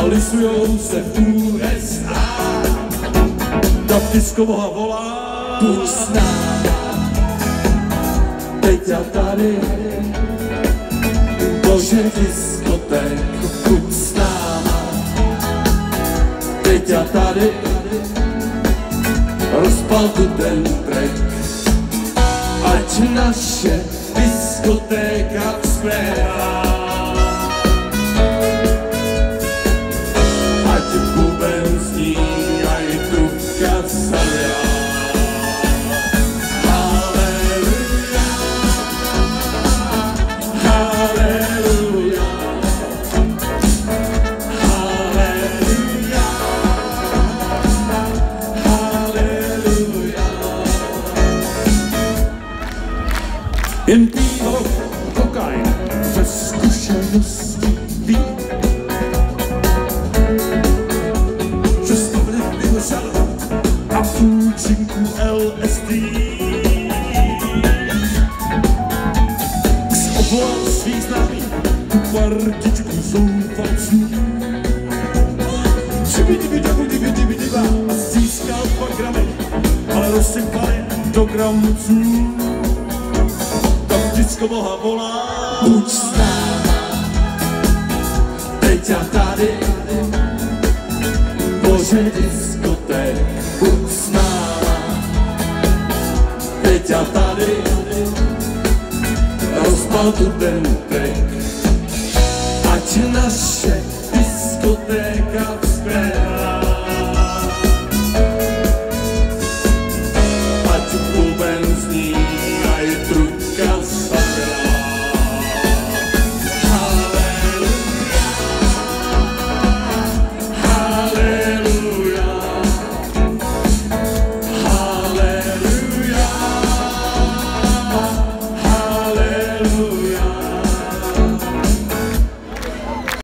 a lisujou se v USA. Ta disco Boha volá, buď s náma, teď a tady, Bože diskoték, buď s náma, teď a tady, rozpal tu ten track, ať naše diskotéka vzpěvá. Ať buben zní a i trubka zavěrá. Haleluja, haleluja, haleluja, haleluja. Jen pivo, kokain, ze zkušeností ví, že jsi to vliv vyhořel a účinku LSD. Jsi obvolal svých známých tu partičku zoufalců. Dividividividividiva a získal 2 gramy, ale rozsypali do gramců. Disco Boha volá, buď s náma, teď a tady, Bože diskoték, buď s náma, teď a tady, rozpal tu ten track, ať naše diskotéka vzpěvá. Ať buben zní a i trubka zavěrá. Haleluja, haleluja, haleluja, haleluja.